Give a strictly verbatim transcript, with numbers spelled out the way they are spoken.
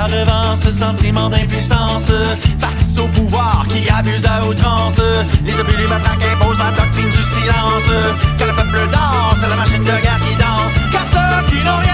la revanche, ce sentiment d'impuissance face au pouvoir qui abuse à outrance. Les abus, les matraques imposent la doctrine du silence. Que le peuple danse, c'est la machine de guerre qui danse. Car ceux qui n'ont rien